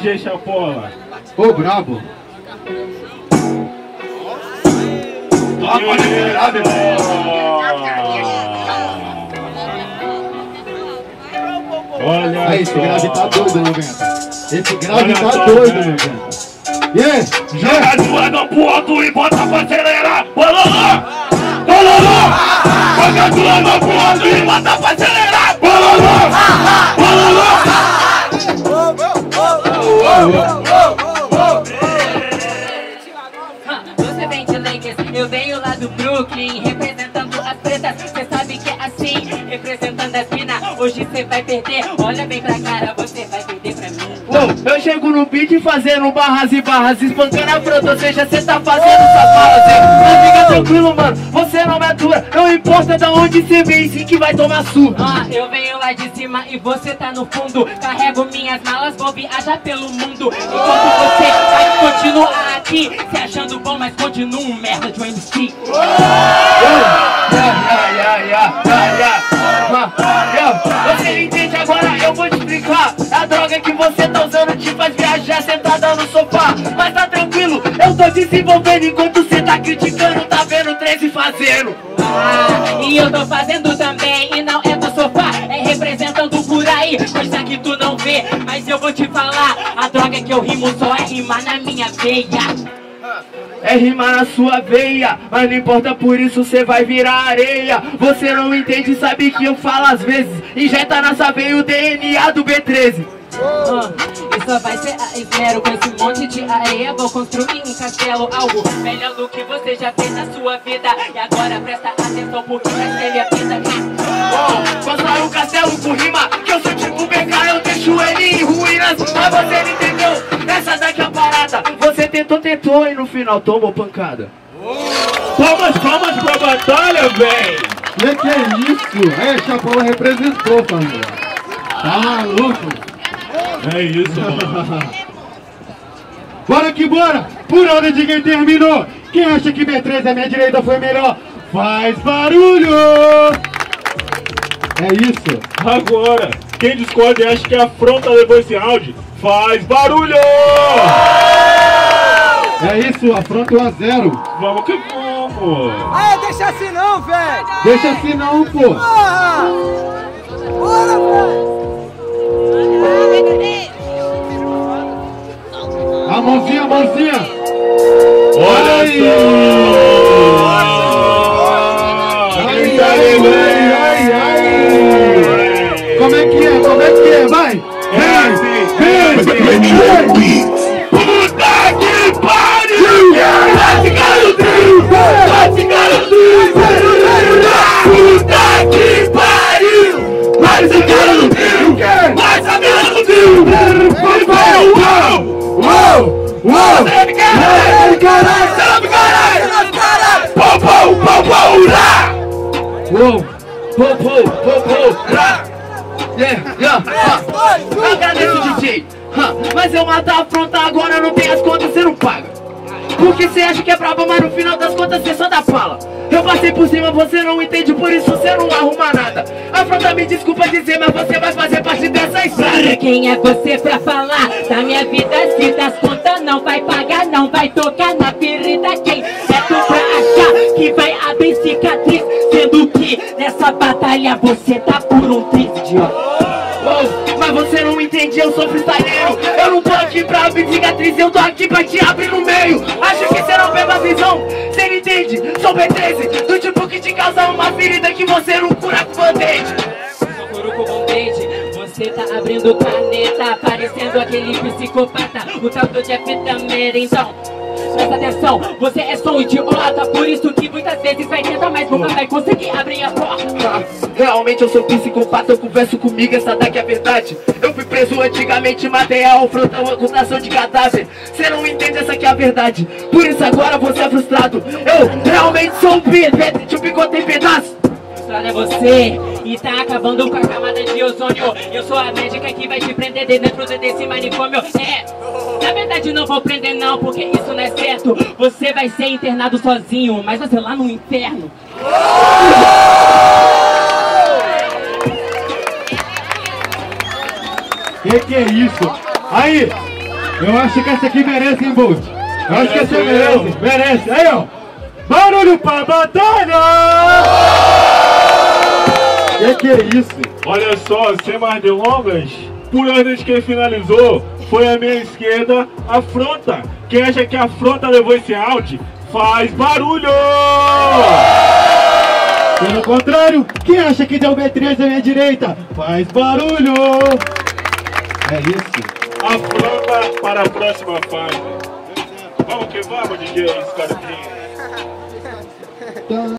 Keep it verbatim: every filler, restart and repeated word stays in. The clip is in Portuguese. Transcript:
D J Chapola. Ô, brabo. Ah, pode esperar, meu Olha aí, esse grave tá doido, noventa. Esse grave tá só, doido, né? noventa. Yeah, joga a zoada pro alto e bota pra acelerar. Bololô! Bololô! Joga a zoada pro alto e bota pra acelerar. Bololô! Bololô! Você vem de Lakers, eu venho lá do Brooklyn, representando as pretas, cê sabe que é assim, representando as minas, hoje cê vai perder, olha bem pra cara, você vai perder pra mim. Oh, eu chego no beat fazendo barras e barras, espancando a frota, ou seja, cê tá fazendo essas balas, hein? Mas fica tranquilo, mano, você não me atura, não importa da onde cê vem, sim que vai tomar surra. Ah, eu venho lá de cima e você tá no fundo, carrego minhas malas, vou viajar pelo mundo, enquanto você vai continuar aqui, se achando bom, mas continua um merda de um M C. Você entende agora, eu vou te explicar. A droga que você tá usando te faz viajar sentada no sofá. Mas tá tranquilo, eu tô desenvolvendo enquanto cê tá criticando, tá vendo treze fazendo. Ah, e eu tô fazendo também, e não é do sofá, é representando por aí, coisa que tu não vê. Mas eu vou te falar, a droga que eu rimo só é rimar na minha veia. É rimar na sua veia, mas não importa, por isso cê vai virar areia. Você não entende, sabe que eu falo às vezes. Injeta nessa veia o D N A do B treze. Ah, e só vai ser a esmero com esse monte de areia. Vou construir um castelo, algo melhor do que você já fez na sua vida. E agora presta atenção porque vai ser minha vida. Oh, constrói um castelo com rima, que eu sou tipo B K, eu deixo ele em ruínas. Mas você não entendeu, essa daqui é a parada. Você tentou, tentou e no final tomou pancada. Palmas, palmas pra batalha, véi! Que que é isso? É, Chapola representou, família. Tá maluco? É isso, mano. Bora que bora! Por ordem de quem terminou. Quem acha que B treze à minha direita foi melhor, faz barulho! É isso. Agora, quem discorda e acha que a afronta levou esse round, faz barulho! É isso, afronta um a zero. Vamos que vamos! Ah, deixa assim não, velho! Deixa assim não, pô! Porra! Bora, velho! A mãozinha, a mãozinha! Olha Ai. só! Ai, ai, ai, ai! Como é que é? Como é que é? Vai! Vem! Vem! Vem! Puta que pariu! Vai ficar no trio! Vai ficar no trio! Puta que pariu! Vai ficar no trio! Vai ficar no trio! Uou! Uou! Uou! Serve caralho! Caralho! Serve caralho! Pô, pô, pô, pô, lá! Uou, pô, pô, pô, pô, rá. Yeah, yeah, ha. Agradeço, D J. Ha. Mas eu mato a afronta agora, não tem as contas, você não paga. Porque você acha que é brabo, mas no final das contas você só dá fala. Eu passei por cima, você não entende, por isso você não arruma nada. Afronta, me desculpa dizer, mas você vai fazer parte dessa história. Quem é você pra falar da minha vida? Se das contas não vai pagar, não vai tocar na ferida. Quem é tu pra achar que vai abrir cicatriz? Sendo que nessa batalha você tá por um triz, idiota. Oh, mas você não entende, eu sou freestyleiro. Eu não tô aqui pra abrir cicatriz, eu tô aqui pra te abrir no meio. Acha que você não pega a visão? Você não entende? Sou B treze, do tipo que te causa uma ferida que você não cura com band-aid. Não curo com band-aid. Você tá abrindo caneta, parecendo aquele psicopata, o tal do Jeff Dahmer. Então, presta atenção, você é só um idiota, por isso que muitas vezes vai tentar, mas nunca vai conseguir abrir a porta. Ah, realmente eu sou psicopata, eu converso comigo, essa daqui é a verdade. Eu fui preso antigamente, matei a afronta, uma ocultação de cadáver. Você não entende, essa aqui é a verdade, por isso agora você é frustrado. Eu realmente sou um pi, tipo picote em pedaço. É você e tá acabando com a camada de ozônio. Eu sou a médica que vai te prender dentro desse manicômio. É, na verdade não vou prender não, porque isso não é certo. Você vai ser internado sozinho, mas você lá no inferno. Que que é isso? Aí, Eu acho que essa aqui merece, hein, Bolt? Eu acho que essa merece, merece. Aí, ó. Barulho pra batalha! Que que é isso? Olha só, sem mais delongas, por ordem de quem finalizou, foi a minha esquerda, Afronta. Quem acha que a Afronta levou esse round, faz barulho! Pelo contrário, quem acha que deu B três à minha direita, faz barulho! É isso. Afronta para a próxima fase. Vamos que vamos, D J Scorpion.